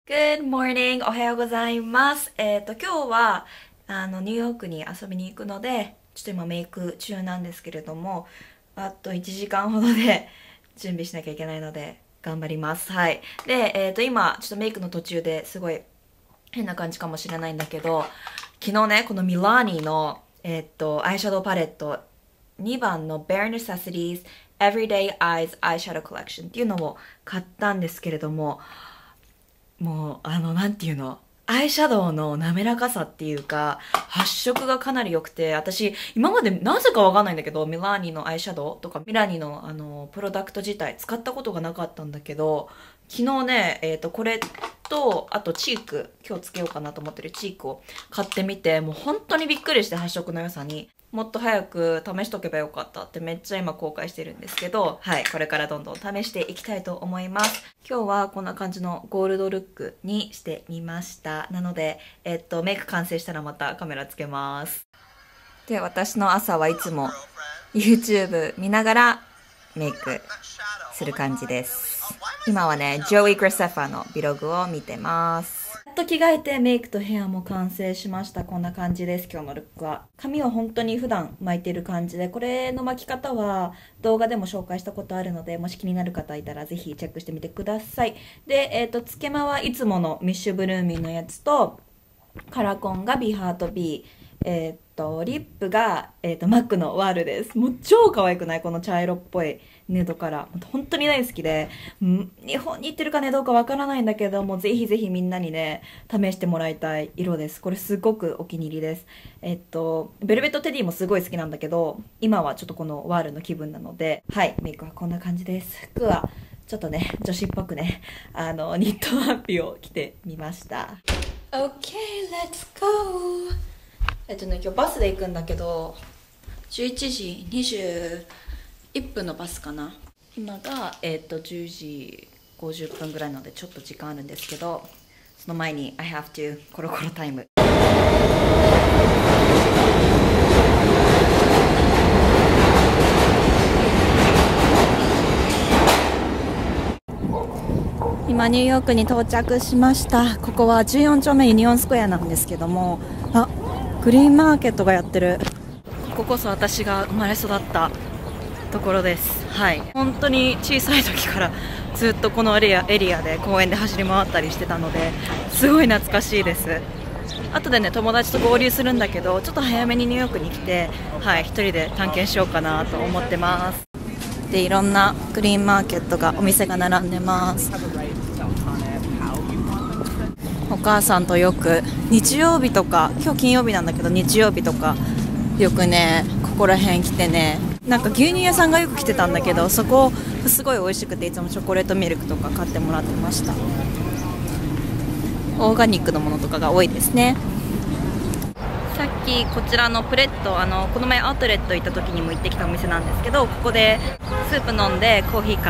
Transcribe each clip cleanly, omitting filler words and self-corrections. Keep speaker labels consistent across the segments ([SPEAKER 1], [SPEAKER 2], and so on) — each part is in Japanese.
[SPEAKER 1] Good morning! おはようございます。今日は、ニューヨークに遊びに行くので、ちょっと今メイク中なんですけれども、あと1時間ほどで準備しなきゃいけないので、頑張ります。はい。で、今、ちょっとメイクの途中ですごい変な感じかもしれないんだけど、昨日ね、このミラーニの、アイシャドウパレット、2番の Bare Necessities Everyday Eyes Eyeshadow Collection っていうのを買ったんですけれども、もう、なんていうの、アイシャドウの滑らかさっていうか、発色がかなり良くて、私、今までなぜかわかんないんだけど、ミラーニのアイシャドウとか、ミラーニのプロダクト自体使ったことがなかったんだけど、昨日ね、これと、あとチーク、今日つけようかなと思ってるチークを買ってみて、もう本当にびっくりして発色の良さに。もっと早く試しとけばよかったってめっちゃ今後悔してるんですけど、はい、これからどんどん試していきたいと思います。今日はこんな感じのゴールドルックにしてみました。なので、メイク完成したらまたカメラつけます。で、私の朝はいつも YouTube 見ながらメイクする感じです。今はね、ジョイ・グラセファのビログを見てます。やっと着替えてメイクとヘアも完成しました。こんな感じです、今日のルックは。髪は本当に普段巻いてる感じで、これの巻き方は動画でも紹介したことあるので、もし気になる方いたらぜひチェックしてみてください。で、つけまはいつものミッシュブルーミーのやつと、カラコンが Be Heart B。リップが、マックのワールです。もう超可愛くない？この茶色っぽいヌードカラー。本当に大好きで、日本に行ってるかね、どうかわからないんだけども、ぜひぜひみんなにね、試してもらいたい色です。これすごくお気に入りです。ベルベットテディもすごい好きなんだけど、今はちょっとこのワールの気分なので、はい、メイクはこんな感じです。服は、ちょっとね、女子っぽくね、ニットワッピを着てみました。Okay, let's go! 今日バスで行くんだけど、11時21分のバスかな。今が、10時50分ぐらいなのでちょっと時間あるんですけど、その前に I have to コロコロタイム。今ニューヨークに到着しました。ここは14丁目ユニオンスクエアなんですけども、グリーンマーケットがやってる。こここそ私が生まれ育ったところです。はい。本当に小さい時からずっとこのエリアで公園で走り回ったりしてたので、すごい懐かしいです。後でね、友達と合流するんだけど、ちょっと早めにニューヨークに来て、はい、一人で探検しようかなと思ってます。で、いろんなグリーンマーケットが、お店が並んでます。お母さんとよく日曜日とか、今日金曜日なんだけど日曜日とかよくね、ここら辺来てね、なんか牛乳屋さんがよく来てたんだけど、そこすごい美味しくていつもチョコレートミルクとか買ってもらってました。オーガニックのものとかが多いですね。さっきこちらのプレット、この前アウトレット行った時にも行ってきたお店なんですけど、ここでスープ飲んでコーヒー買って、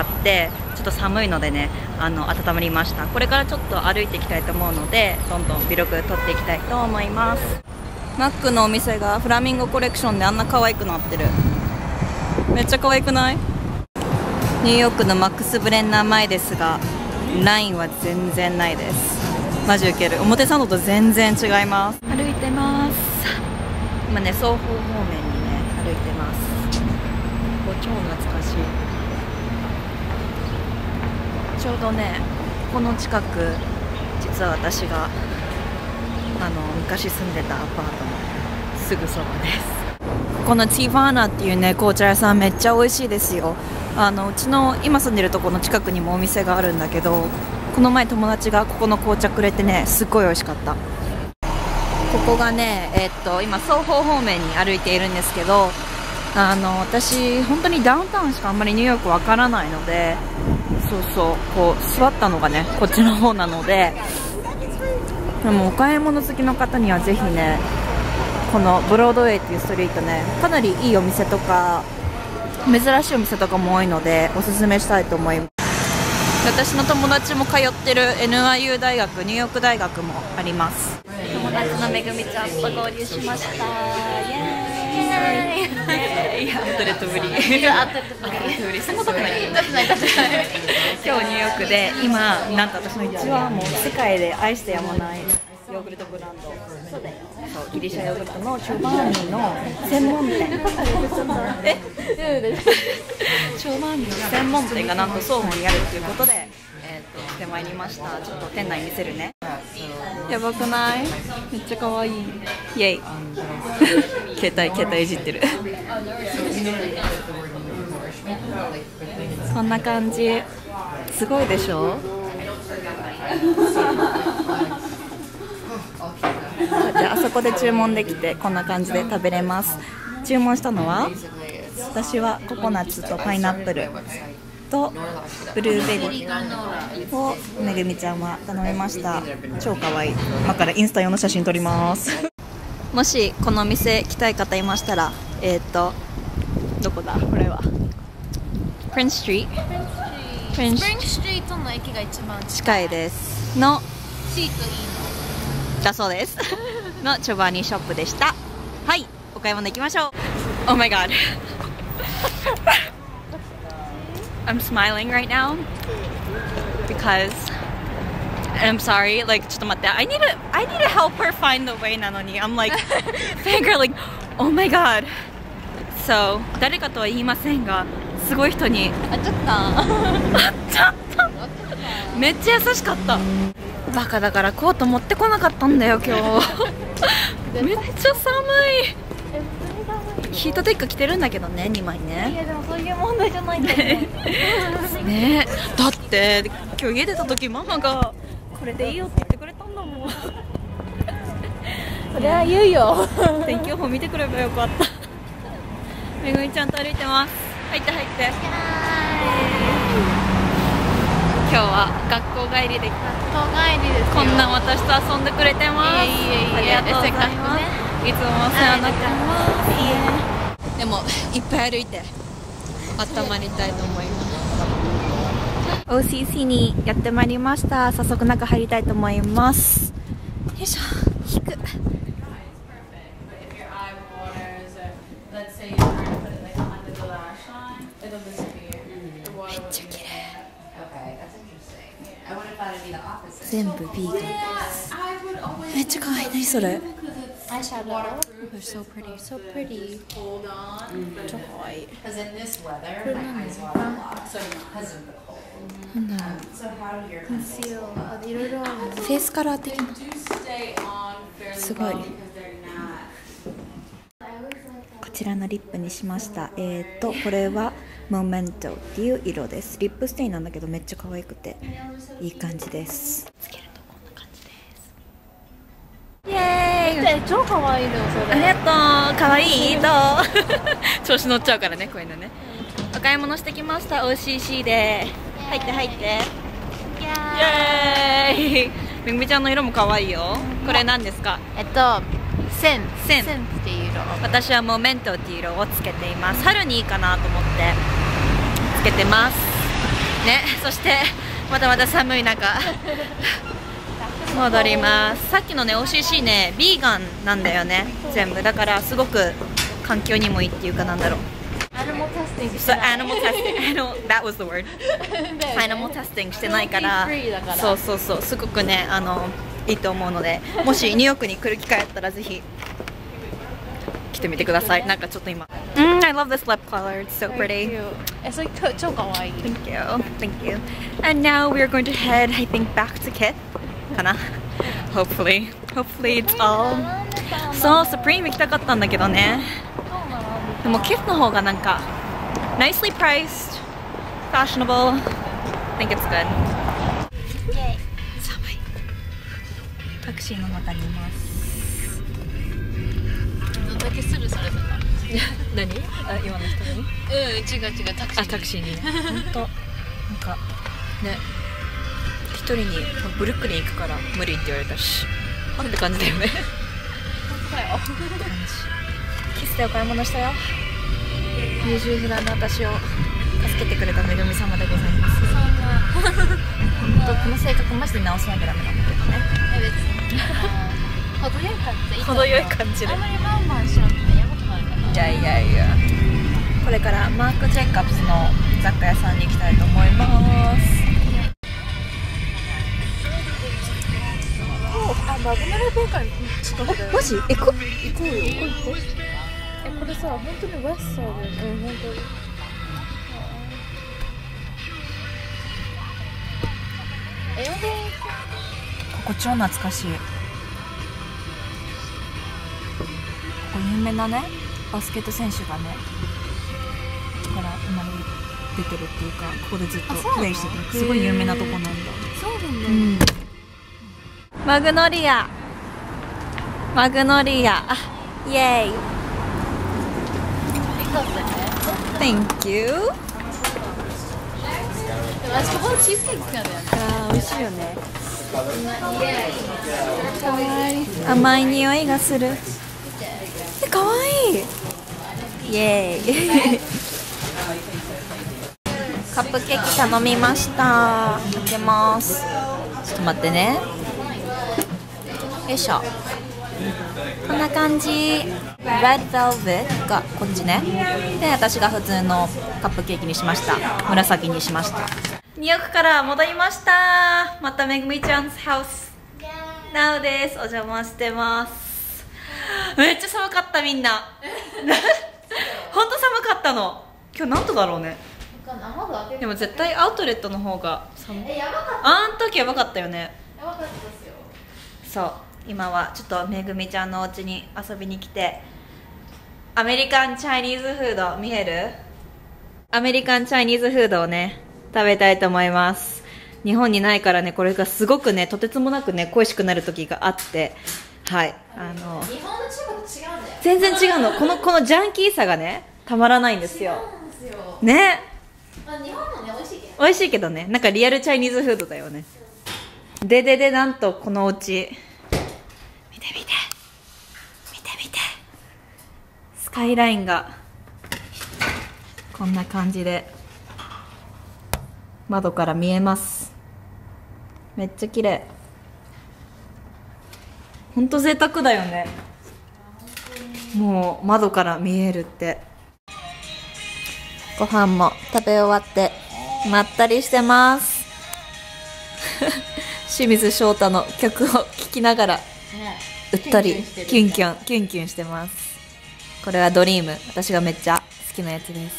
[SPEAKER 1] ちょっと寒いのでね、温まりました。これからちょっと歩いていきたいと思うので、どんどんビログ撮っていきたいと思います。マックのお店がフラミンゴコレクションであんな可愛くなってる。めっちゃ可愛くない？ニューヨークのマックスブレンナー前ですが、ラインは全然ないです。マジウケる。表参道と全然違います。歩いてます。今ね、双方方面にね、歩いてます。ここ超懐かしい。ちょうどね、この近く、実は私が昔住んでたアパートのすぐそばです。このティファーナっていうね、紅茶屋さんめっちゃ美味しいですよ。うちの今住んでるところの近くにもお店があるんだけど、この前友達がここの紅茶くれてね、すっごい美味しかった。ここがね、今双方方面に歩いているんですけど、私本当にダウンタウンしかあんまりニューヨークわからないので、こう座ったのがね、こっちの方なので、でもお買い物好きの方にはぜひね、このブロードウェイっていうストリートね、かなりいいお店とか珍しいお店とかも多いのでおすすめしたいと思います。私の友達も通ってる NYU 大学、ニューヨーク大学もあります。友達のめぐみちゃんと合流しました。イエーイ。 アウトレットぶり。そんなことない。今日ニューヨークで今なんと私の一番もう世界で愛してやまないヨーグルトブランド。そうだよ。そうギリシャヨーグルトのチョバーニの専門店。チョバーニの専門店がなんとソーホにあるということで、来てまいりました。ちょっと店内見せるね。やばくない？めっちゃ可愛い。イエイ。携帯いじってる。こんな感じ。すごいでしょ？じゃあ、あそこで注文できてこんな感じで食べれます。注文したのは私はココナッツとパイナップルとブルーベリーをめぐみちゃんは頼みました。超かわいい。今からインスタ用の写真撮ります。もしこのお店来たい方いましたら、どこだこれはプリンストリートの駅が一番近いですのシートいいのだそうですのチョバーニショップでした。はい、お買い物行きましょう。 Oh my god I'm smiling right now because I'm sorry, like ちょっと待って、I need to help her find the way なのに I'm like fangirling, oh my god. So 誰かとは言いませんが、すごい人に会っちゃっためっちゃ優しかった。バカだからコート持ってこなかったんだよ今日めっちゃ寒い。ヒートテック着てるんだけどね、2枚ね。いやでもそういう問題じゃないんだよね。だって今日家出た時ママがこれでいいよって言ってくれたんだもん。それは言うよ。天気予報見てくればよかった。めぐみちゃんと歩いてます。入って。今日は学校帰りでこんな私と遊んでくれてます。ありがとうございます。いつもお世話になってます。でもいっぱい歩いて温まりたいと思います。 OCC にやってまいりました。早速中入りたいと思います。よいしょ。引く。めっちゃ綺麗。全部ビーガンです。めっちゃ可愛い。何それ？アイシャドウ。They're so pretty, so pretty. 超可愛い。これ何？なんだろう。コンシーラー。いろいろある。フェイスカラー的な。すごい。こちらのリップにしました。これはモメントっていう色です。リップステインなんだけどめっちゃ可愛くていい感じです。つけるとこんな感じです。イエーイ。
[SPEAKER 2] 超可愛いのそれ。
[SPEAKER 1] ありがとう。可愛いどう調子乗っちゃうからね、こういうのね。お買い物してきました。 OCC で入って。イエーイ。めぐみちゃんの色も可愛いよ。これ何ですか？
[SPEAKER 2] センっていう色。
[SPEAKER 1] 私はモメントっていう色をつけています。春にいいかなと思ってつけてますね。そしてまだまだ寒い中戻ります。さっきのね OCC ねビーガンなんだよね全部。だからすごく環境にもいいっていうか、なんだろう、
[SPEAKER 2] アニマルテスティング
[SPEAKER 1] そう、アニマルテスティングthat was the word アニマルテスティングしてないから、そうすごくねいいと思うので、もしニューヨークに来る機会あったらぜひ来てみてください。なんかちょっと今I love this lip color, it's so pretty.
[SPEAKER 2] それ超可愛い。
[SPEAKER 1] Thank you. And now we are going to head, I think, back to Kith かな Hopefully it's all そう、Supreme 行きたかったんだけどね。でも Kith の方がなんか nicely priced, fashionable. I think it's good. 寒い。タクシーの中にいます。
[SPEAKER 2] どんだけスルされたか。
[SPEAKER 1] 何？あ、今の人に？
[SPEAKER 2] 違うタクシーにね。
[SPEAKER 1] 本当なんかね、一人にブルックリン行くから無理って言われたし、って感じだよね。
[SPEAKER 2] 本当だよ。
[SPEAKER 1] キスでお買い物したよ。優柔不断な私を助けてくれためぐみ様でございます。本当この性格マジで直さなきゃダメなんだけどね。
[SPEAKER 2] 別に程よい感じで。
[SPEAKER 1] 程よい感じで。
[SPEAKER 2] あんまりワンワンしなくてやばくなるかな。
[SPEAKER 1] やいやいや、これからマーク・ジェイカブスの雑貨屋さんに行きたいと思います。
[SPEAKER 2] あ、マグナラ公会近くだよ。
[SPEAKER 1] マジ？行こう。
[SPEAKER 2] 行こうよ、行こう。これさ、本当にウェストだよね。本当に。
[SPEAKER 1] ここ超懐かしい。ここ有名なね、バスケット選手がね、から生まれ出てるっていうか、ここでずっとプレイしてて、すごい有名なとこなんだ。
[SPEAKER 2] そうなんだ。
[SPEAKER 1] マグノリア、マグノリア、イエーイ。Thank you。
[SPEAKER 2] あそこのチーズケーキ好きなんだよね。
[SPEAKER 1] あー、美味しいよね。かわいい。甘い匂いがする。かわいい。イエーイ。カップケーキ頼みました。開けます。ちょっと待ってね。よいしょ。こんな感じ。Red Velvet がこっちね。で、私が普通のカップケーキにしました。紫にしました。ニューヨークから戻りました。まためぐみちゃんハウスなおです。お邪魔してます。めっちゃ寒かった、みんな。ほんと寒かったの。今日何度だろうね。でも絶対アウトレットの方が寒い。あん時やばかったよね。
[SPEAKER 2] やばかったですよ。
[SPEAKER 1] そう、今はちょっとめぐみちゃんのお家に遊びに来て、アメリカンチャイニーズフード見える？アメリカンチャイニーズフードをね食べたいと思います。日本にないからね、これがすごくね、とてつもなくね恋しくなる時があって、はい、
[SPEAKER 2] 日本の中華と違うんだよ。
[SPEAKER 1] 全然違うの。このジャンキーさがねたまらないんですよ。ね、
[SPEAKER 2] まあ、日本のね、美味しいけど。
[SPEAKER 1] 美味しいけどね、なんかリアルチャイニーズフードだよね。でなんとこのお家見てスカイラインがこんな感じで窓から見えます。めっちゃ綺麗。ほんと贅沢だよね。もう窓から見えるって。ご飯も食べ終わってまったりしてます。清水翔太の曲を聴きながらうっとりキュンキュンしてます。これはドリーム、私がめっちゃ好きなやつです。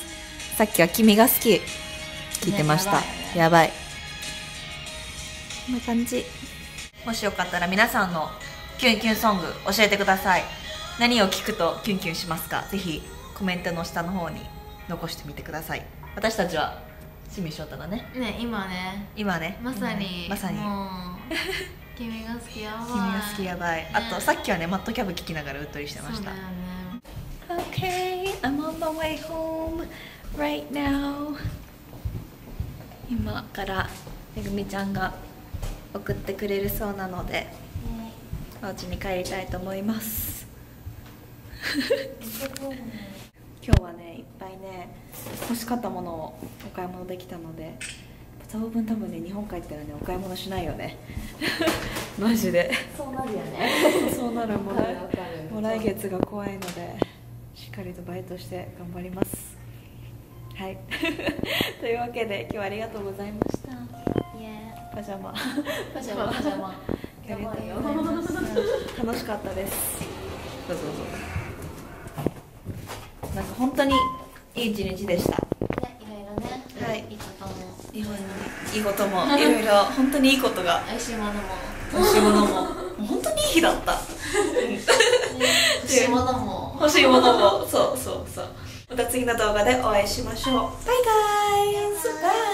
[SPEAKER 1] さっきは君が好き聞いてました。やばい。こんな感じ。もしよかったら皆さんのキュンキュンソング教えてください。何を聞くとキュンキュンしますか？ぜひコメントの下の方に残してみてください。私たちは清水翔太だね。
[SPEAKER 2] 今ねまさにもう君が好きやばい。
[SPEAKER 1] 君が好きやばい。あとさっきはねマットキャブ聞きながらうっとりしてました。Okay, I'm on the way home right now. 今からめぐみちゃんが送ってくれるそうなので、お家に帰りたいと思います。今日はねいっぱいね欲しかったものをお買い物できたので、多分ね日本帰ったらねお買い物しないよね。マジで
[SPEAKER 2] そうなるよね。
[SPEAKER 1] そうなる。もう来月が怖いのでしっかりとバイトして頑張ります。はい。というわけで今日はありがとうございました。パジャマ
[SPEAKER 2] パジャマ
[SPEAKER 1] やりがとうございます。楽しかったです。どうぞ。なんか本当にいい一日でした。
[SPEAKER 2] いろいろね。
[SPEAKER 1] はい。
[SPEAKER 2] いいことも
[SPEAKER 1] 日本にいいこともいろいろ本当にいいことが。
[SPEAKER 2] 美味しいものも
[SPEAKER 1] 本当にいい日だった。
[SPEAKER 2] 欲しいものも
[SPEAKER 1] そう。また次の動画でお会いしましょう。バイガイズ。バイ。